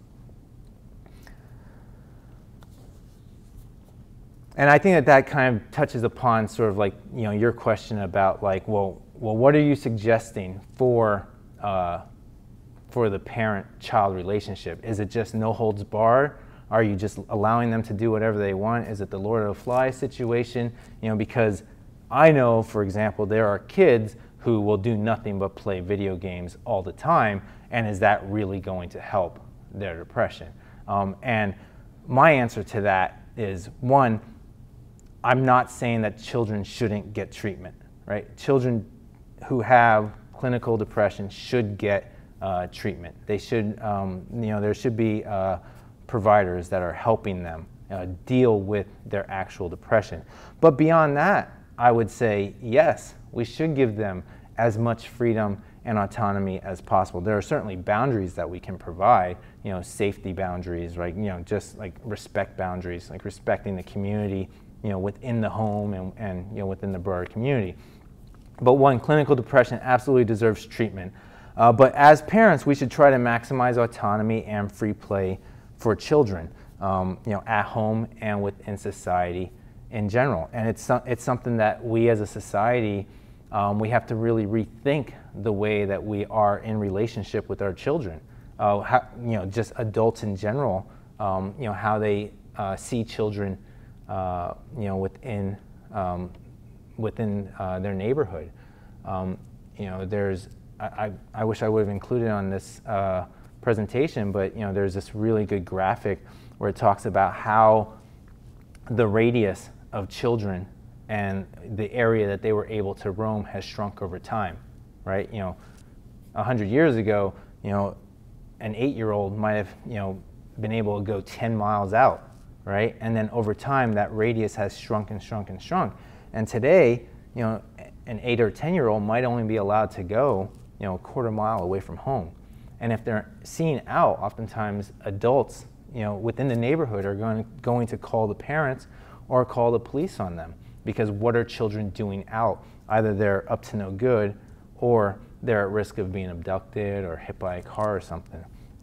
And I think that that kind of touches upon sort of like, you know, your question about like, well, well, what are you suggesting for uh, for the parent-child relationship? Is it just no holds barred? Are you just allowing them to do whatever they want? Is it the Lord of the Flies situation? You know, because I know, for example, there are kids who will do nothing but play video games all the time, and is that really going to help their depression? Um, and my answer to that is, one, I'm not saying that children shouldn't get treatment, right? Children who have clinical depression should get uh, treatment. They should, um, you know, there should be uh, providers that are helping them uh, deal with their actual depression. But beyond that, I would say, yes, we should give them as much freedom and autonomy as possible. There are certainly boundaries that we can provide, you know, safety boundaries, right? You know, just like respect boundaries, like respecting the community, you know, within the home and, and you know, within the broader community. But one, clinical depression absolutely deserves treatment. Uh, but as parents, we should try to maximize autonomy and free play for children, um, you know, at home and within society in general. And it's, it's something that we as a society, um, we have to really rethink the way that we are in relationship with our children. Uh, how, you know, just adults in general, um, you know, how they uh, see children, uh, you know, within, um, within uh, their neighborhood. Um, you know, there's, I, I, I wish I would have included on this uh, presentation, but you know, there's this really good graphic where it talks about how the radius of children and the area that they were able to roam has shrunk over time, right? You know, a hundred years ago, you know, an eight-year-old might have, you know, been able to go ten miles out, right? And then over time, that radius has shrunk and shrunk and shrunk. And today, you know, an eight or ten-year-old might only be allowed to go, you know, a quarter mile away from home. And if they're seen out, oftentimes adults, you know, within the neighborhood are going, going to call the parents or call the police on them, because what are children doing out? Either they're up to no good or they're at risk of being abducted or hit by a car or something.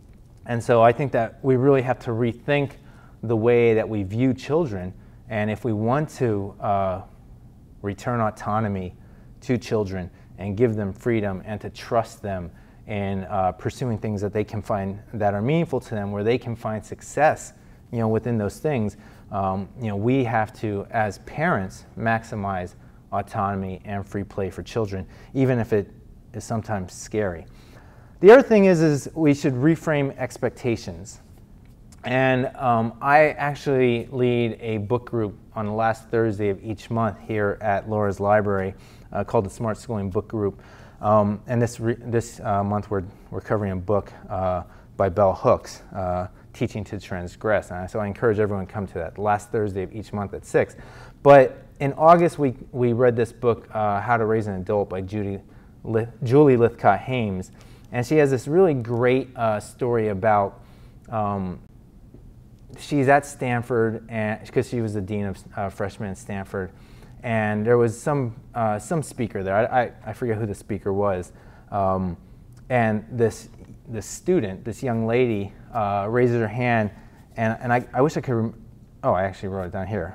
And so I think that we really have to rethink the way that we view children. And if we want to uh, return autonomy to children and give them freedom and to trust them in uh, pursuing things that they can find that are meaningful to them, where they can find success, you know, within those things. Um, you know, we have to, as parents, maximize autonomy and free play for children, even if it is sometimes scary. The other thing is, is we should reframe expectations. And um, I actually lead a book group on the last Thursday of each month here at Laura's Library uh, called the Smart Schooling Book Group. Um, and this, re this uh, month we're, we're covering a book uh, by Bell Hooks, uh, Teaching to Transgress. And so I encourage everyone to come to that, the last Thursday of each month at six. But in August, we, we read this book, uh, How to Raise an Adult by Judy, Lith Julie Lithcott-Hames. And she has this really great uh, story about um, she's at Stanford, and because she was the dean of uh, freshmen at Stanford, and there was some uh, some speaker there. I, I, I forget who the speaker was, um, and this this student, this young lady, uh, raises her hand, and and I, I wish I could. Rem oh, I actually wrote it down here.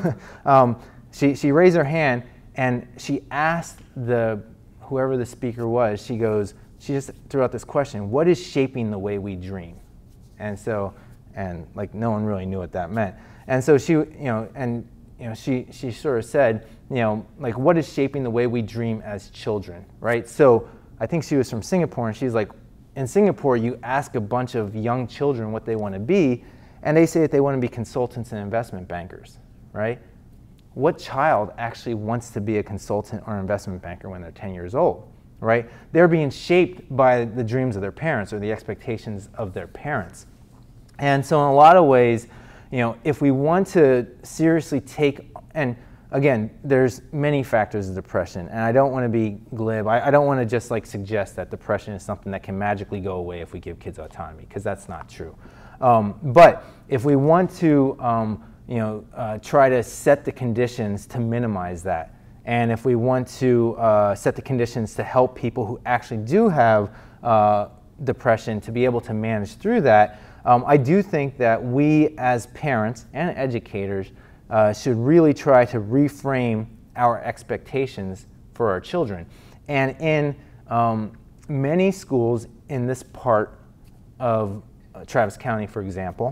um, she she raised her hand, and she asked the whoever the speaker was. She goes. She just threw out this question: what is shaping the way we dream? And so. And like no one really knew what that meant. And so she, you know, and you know, she she sort of said, you know, like what is shaping the way we dream as children, right? So I think she was from Singapore, and she's like, in Singapore, you ask a bunch of young children what they want to be, and they say that they want to be consultants and investment bankers, right? What child actually wants to be a consultant or investment banker when they're ten years old, right? They're being shaped by the dreams of their parents or the expectations of their parents. And so in a lot of ways, you know, if we want to seriously take, and again, there's many factors of depression, and I don't want to be glib. I, I don't want to just like suggest that depression is something that can magically go away if we give kids autonomy, because that's not true. Um, but if we want to, um, you know, uh, try to set the conditions to minimize that, and if we want to uh, set the conditions to help people who actually do have uh, depression to be able to manage through that, Um, I do think that we as parents and educators uh, should really try to reframe our expectations for our children. And in um, many schools in this part of uh, Travis County, for example,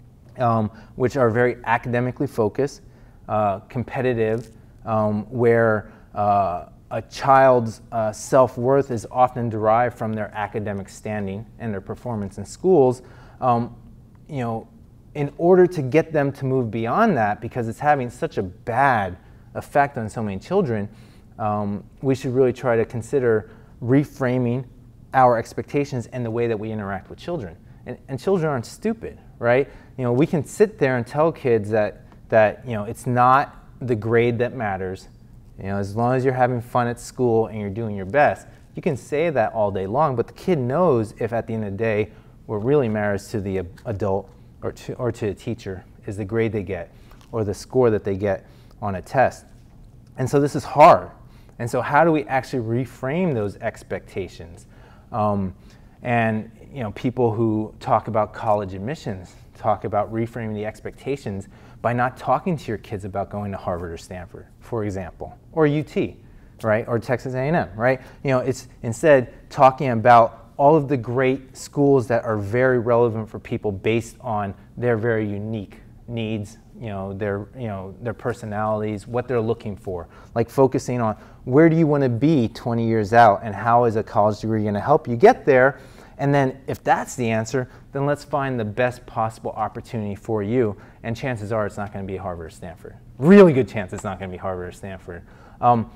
um, which are very academically focused, uh, competitive, um, where uh, a child's uh, self-worth is often derived from their academic standing and their performance in schools. Um, you know, in order to get them to move beyond that, because it's having such a bad effect on so many children, um, we should really try to consider reframing our expectations and the way that we interact with children. And, and children aren't stupid, right? You know, we can sit there and tell kids that, that you know, it's not the grade that matters. You know, as long as you're having fun at school and you're doing your best, you can say that all day long, but the kid knows if at the end of the day, what really matters to the adult or to, or to the teacher is the grade they get or the score that they get on a test. And so this is hard. And so how do we actually reframe those expectations? Um, and you know, people who talk about college admissions talk about reframing the expectations by not talking to your kids about going to Harvard or Stanford, for example, or U T, right, or Texas A and M, right? You know, it's instead talking about all of the great schools that are very relevant for people based on their very unique needs, you know, their, you know, their personalities, what they're looking for. Like focusing on where do you want to be twenty years out, and how is a college degree going to help you get there? And then if that's the answer, then let's find the best possible opportunity for you. And chances are it's not going to be Harvard or Stanford. Really good chance it's not going to be Harvard or Stanford. Um,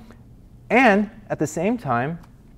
and at the same time,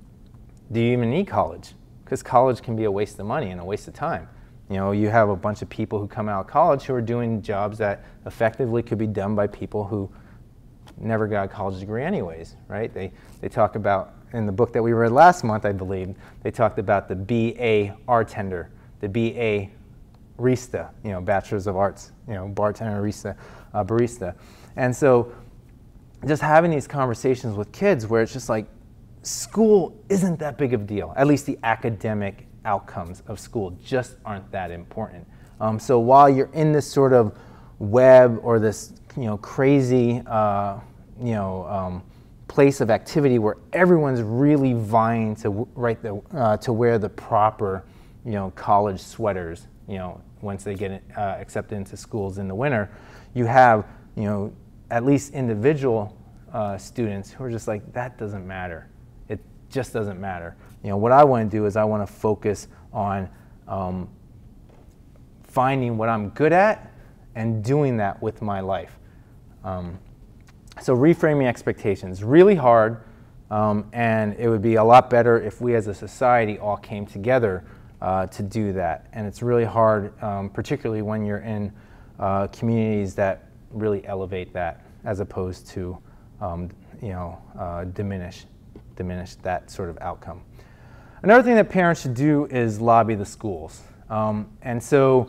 do you even need college? Because college can be a waste of money and a waste of time. You know, you have a bunch of people who come out of college who are doing jobs that effectively could be done by people who never got a college degree anyways, right? They, they talk about, in the book that we read last month, I believe, they talked about the B A bartender, the B A barista, you know, bachelors of arts, you know, bartender, barista, uh, barista. And so just having these conversations with kids where it's just like, school isn't that big of a deal. At least the academic outcomes of school just aren't that important. Um, so while you're in this sort of web or this, you know, crazy, uh, you know, um, place of activity where everyone's really vying to w- write the uh, to wear the proper, you know, college sweaters, you know, once they get uh, accepted into schools in the winter. You have, you know, at least individual uh, students who are just like, that doesn't matter. It just doesn't matter. You know, what I want to do is I want to focus on um, finding what I'm good at and doing that with my life. Um, so reframing expectations, really hard, um, and it would be a lot better if we as a society all came together uh, to do that. And it's really hard, um, particularly when you're in uh, communities that really elevate that as opposed to, um, you know, uh, diminish, diminish that sort of outcome. Another thing that parents should do is lobby the schools. Um, and so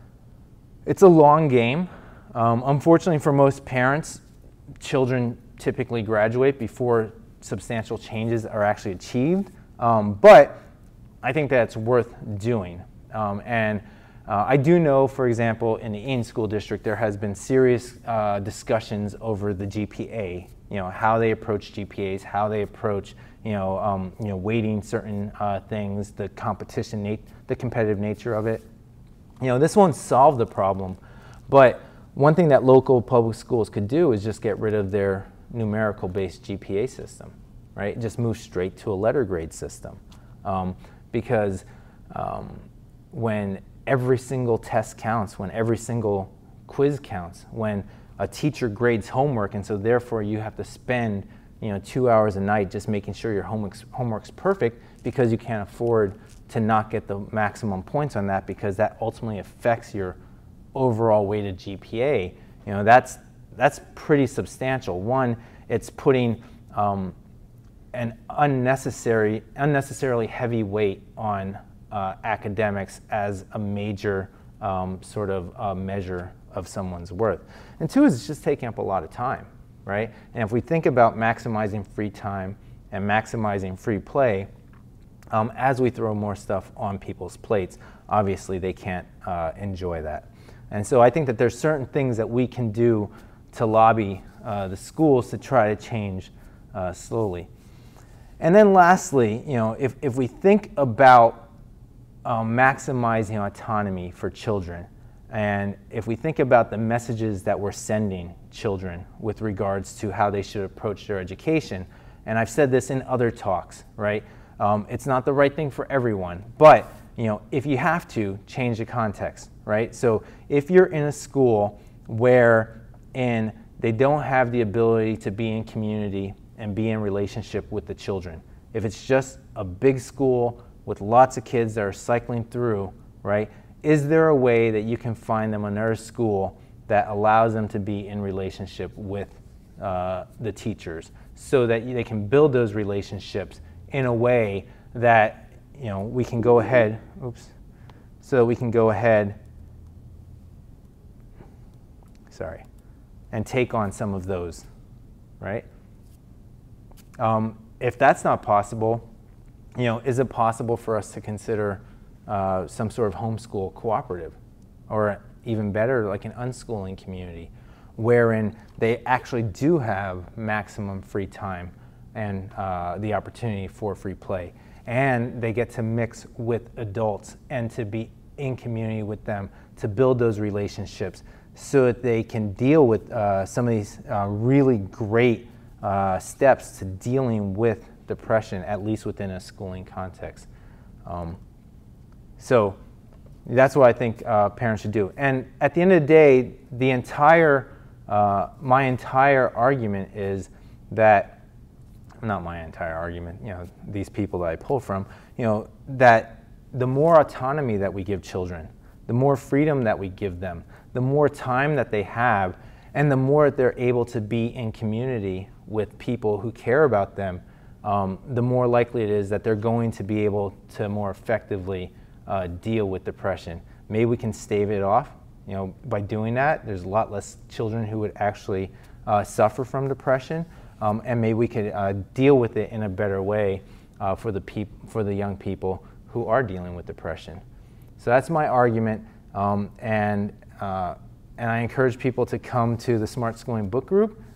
it's a long game. Um, unfortunately for most parents, children typically graduate before substantial changes are actually achieved. Um, but I think that's worth doing. Um, and uh, I do know, for example, in the Eaton School District, there has been serious uh, discussions over the G P A, you know, how they approach G P As, how they approach, you know, um, you know, weighting certain uh, things, the competition, nat- the competitive nature of it. You know, this won't solve the problem, but one thing that local public schools could do is just get rid of their numerical-based G P A system, right? Just move straight to a letter grade system. Um, because um, when every single test counts, when every single quiz counts, when a teacher grades homework, and so therefore you have to spend, you know, two hours a night just making sure your homework's, homework's perfect because you can't afford to not get the maximum points on that because that ultimately affects your overall weighted G P A. You know, that's, that's pretty substantial. One, it's putting um, an unnecessary, unnecessarily heavy weight on uh, academics as a major um, sort of uh, measure of someone's worth. And two is it's just taking up a lot of time, right? And if we think about maximizing free time and maximizing free play, um, as we throw more stuff on people's plates, obviously they can't uh, enjoy that. And so I think that there's certain things that we can do to lobby uh, the schools to try to change uh, slowly. And then lastly, you know, if, if we think about um, maximizing autonomy for children, and if we think about the messages that we're sending children with regards to how they should approach their education, and I've said this in other talks, right? Um, it's not the right thing for everyone, but you know, if you have to, change the context, right? So if you're in a school where in they don't have the ability to be in community and be in relationship with the children, if it's just a big school with lots of kids that are cycling through, right? Is there a way that you can find them another school that allows them to be in relationship with uh, the teachers so that they can build those relationships in a way that, you know, we can go ahead, oops, so we can go ahead, sorry, and take on some of those, right? Um, if that's not possible, you know, is it possible for us to consider uh, some sort of homeschool cooperative, or even better, like an unschooling community, wherein they actually do have maximum free time and uh, the opportunity for free play, and they get to mix with adults and to be in community with them to build those relationships so that they can deal with uh, some of these uh, really great uh, steps to dealing with depression, at least within a schooling context. Um, so that's what I think uh, parents should do. And at the end of the day, the entire, uh, my entire argument is that, not my entire argument, you know, these people that I pull from, you know, that the more autonomy that we give children, the more freedom that we give them, the more time that they have, and the more they're able to be in community with people who care about them, um, the more likely it is that they're going to be able to more effectively uh, deal with depression. Maybe we can stave it off. You know, by doing that, there's a lot less children who would actually uh, suffer from depression, um, and maybe we could uh, deal with it in a better way uh, for the peop for the young people who are dealing with depression. So that's my argument, um, and uh, and I encourage people to come to the Smart Schooling Book Group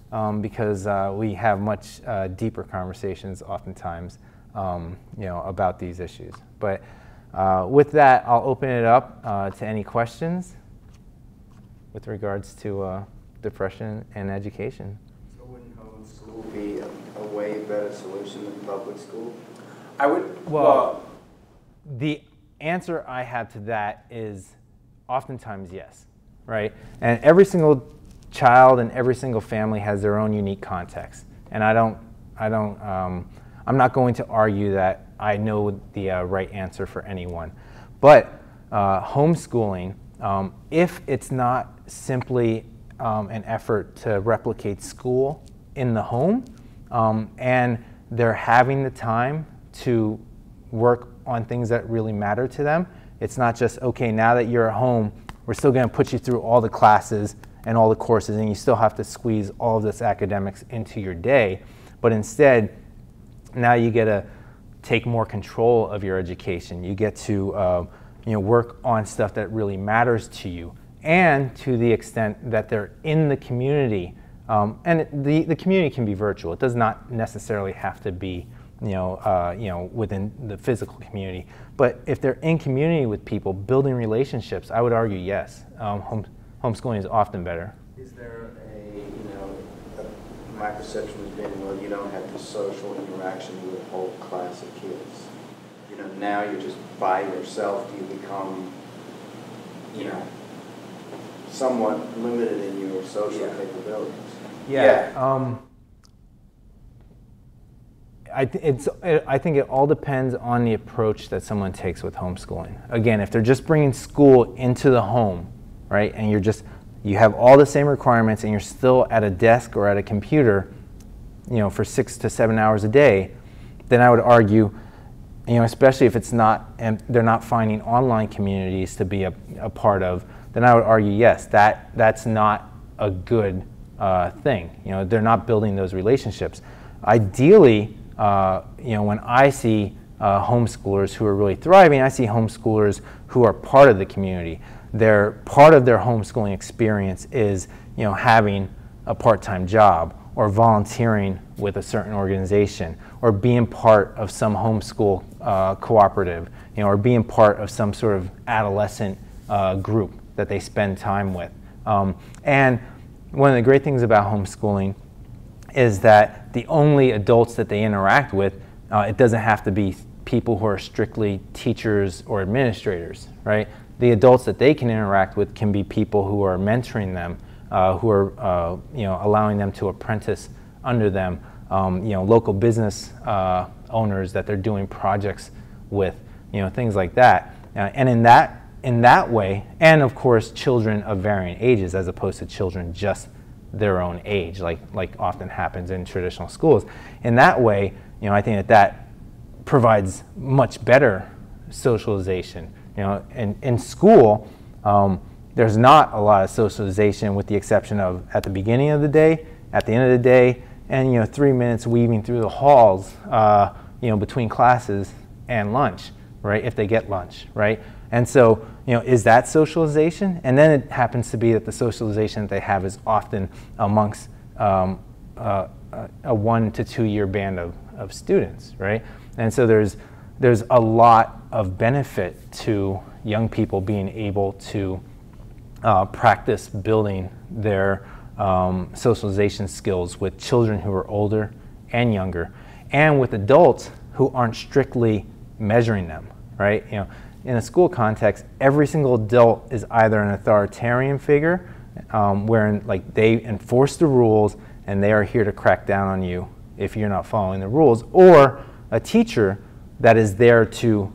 um, because uh, we have much uh, deeper conversations oftentimes, um, you know, about these issues. But uh, with that, I'll open it up uh, to any questions with regards to uh, depression and education. So wouldn't homeschool be a, a way better solution than public school? I would, Well, well, the answer I have to that is oftentimes yes, right? And every single child and every single family has their own unique context. And I don't, I don't, um, I'm not going to argue that I know the uh, right answer for anyone. But uh, homeschooling, um, if it's not simply um, an effort to replicate school in the home, um, and they're having the time to work on things that really matter to them. It's not just, okay, now that you're at home, we're still going to put you through all the classes and all the courses, and you still have to squeeze all of this academics into your day. But instead, now you get to take more control of your education. You get to uh, you know, work on stuff that really matters to you, and to the extent that they're in the community. Um, and it, the, the community can be virtual. It does not necessarily have to be you know, uh, you know, within the physical community. But if they're in community with people, building relationships, I would argue yes. Um, home, homeschooling is often better. Is there a, you know, a, my perception has been, well, you don't have the social interaction with a whole class of kids. You know, now you're just by yourself, you become, you know, somewhat limited in your social Yeah. capabilities. Yeah. Um, I, th it's, I think it all depends on the approach that someone takes with homeschooling. Again, if they're just bringing school into the home, right, and you're just, you have all the same requirements and you're still at a desk or at a computer, you know, for six to seven hours a day, then I would argue, you know, especially if it's not, and they're not finding online communities to be a, a part of, then I would argue, yes, that, that's not a good uh, thing. You know, they're not building those relationships. Ideally, Uh, you know, when I see uh, homeschoolers who are really thriving, I see homeschoolers who are part of the community. They're part of their homeschooling experience is, you know, having a part-time job or volunteering with a certain organization or being part of some homeschool uh, cooperative, you know, or being part of some sort of adolescent uh, group that they spend time with. Um, and one of the great things about homeschooling is that the only adults that they interact with, uh, it doesn't have to be people who are strictly teachers or administrators, right? The adults that they can interact with can be people who are mentoring them, uh, who are uh, you know, allowing them to apprentice under them, um, you know, local business uh, owners that they're doing projects with, you know, things like that. Uh, and in that, in that way, and of course children of varying ages as opposed to children just their own age, like like often happens in traditional schools. In that way, you know, I think that that provides much better socialization. You know, in in school, um, there's not a lot of socialization, with the exception of at the beginning of the day, at the end of the day, and you know, three minutes weaving through the halls, uh, you know, between classes and lunch, right? If they get lunch, right? And so, you know, is that socialization? And then it happens to be that the socialization that they have is often amongst um, uh, a one to two year band of, of students, right? And so there's, there's a lot of benefit to young people being able to uh, practice building their um, socialization skills with children who are older and younger, and with adults who aren't strictly measuring them, right? You know, in a school context, every single adult is either an authoritarian figure, um, wherein like they enforce the rules and they are here to crack down on you if you're not following the rules, or a teacher that is there to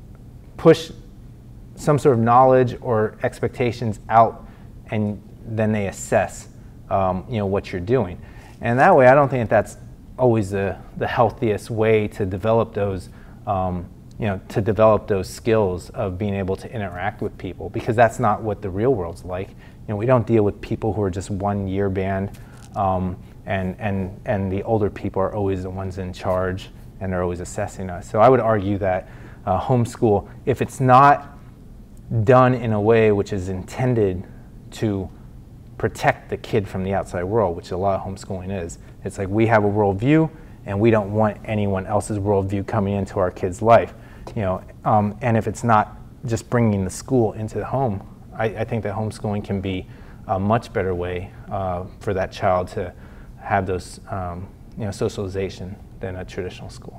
push some sort of knowledge or expectations out, and then they assess um, you know, what you're doing. And that way, I don't think that that's always the, the healthiest way to develop those um, you know, to develop those skills of being able to interact with people, because that's not what the real world's like. You know, we don't deal with people who are just one year band, um, and, and, and the older people are always the ones in charge and they're always assessing us. So I would argue that uh, homeschool, if it's not done in a way which is intended to protect the kid from the outside world, which a lot of homeschooling is. It's like we have a worldview, and we don't want anyone else's worldview coming into our kid's life. You know, um, and if it's not just bringing the school into the home, I, I think that homeschooling can be a much better way uh, for that child to have those, um, you know, socialization than a traditional school.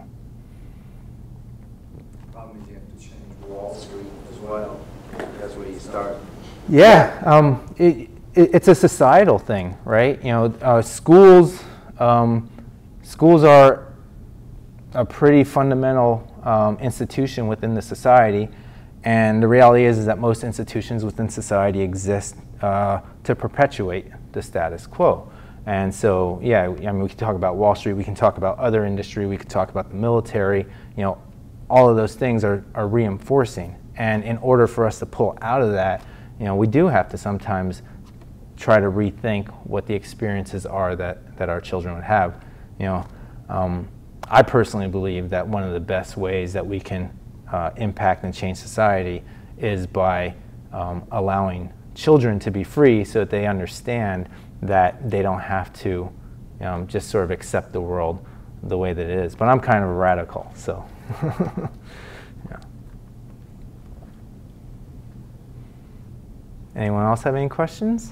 The problem is you have to change Wall Street as well. That's where you start. Yeah, um, it, it, it's a societal thing, right? You know, uh, schools, um, schools are a pretty fundamental um, institution within the society, and the reality is, is that most institutions within society exist uh, to perpetuate the status quo. And so, yeah, I mean, we can talk about Wall Street, we can talk about other industry, we could talk about the military, you know, all of those things are, are reinforcing. And in order for us to pull out of that, you know, we do have to sometimes try to rethink what the experiences are that, that our children would have. You know, um, I personally believe that one of the best ways that we can uh, impact and change society is by um, allowing children to be free so that they understand that they don't have to um, just sort of accept the world the way that it is. But I'm kind of a radical, so. Yeah. Anyone else have any questions?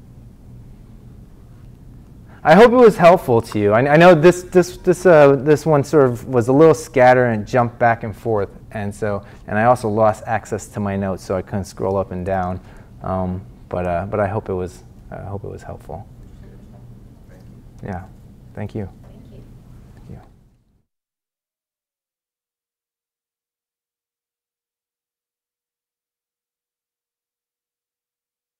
I hope it was helpful to you. I, I know this this this uh, this one sort of was a little scattered and jumped back and forth, and so and I also lost access to my notes, so I couldn't scroll up and down. Um, but uh, but I hope it was I hope it was helpful. Yeah, thank you.